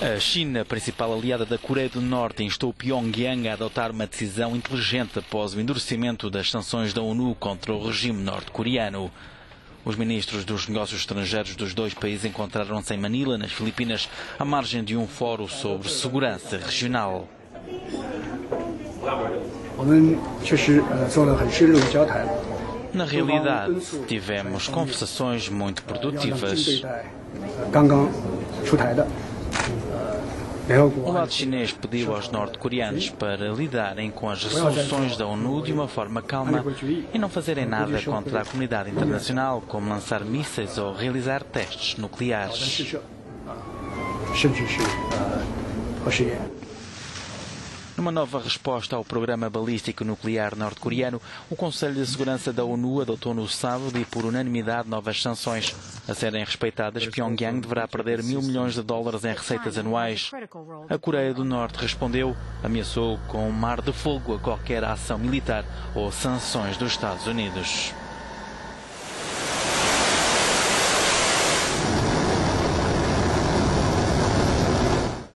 A China, principal aliada da Coreia do Norte, instou Pyongyang a adotar uma decisão inteligente após o endurecimento das sanções da ONU contra o regime norte-coreano. Os ministros dos negócios estrangeiros dos dois países encontraram-se em Manila, nas Filipinas, à margem de um fórum sobre segurança regional. Na realidade, tivemos conversações muito produtivas. O lado chinês pediu aos norte-coreanos para lidarem com as resoluções da ONU de uma forma calma e não fazerem nada contra a comunidade internacional, como lançar mísseis ou realizar testes nucleares. Numa nova resposta ao programa balístico nuclear norte-coreano, o Conselho de Segurança da ONU adotou no sábado e por unanimidade novas sanções. A serem respeitadas, Pyongyang deverá perder $1.000 milhões em receitas anuais. A Coreia do Norte respondeu, ameaçou com um mar de fogo a qualquer ação militar ou sanções dos Estados Unidos.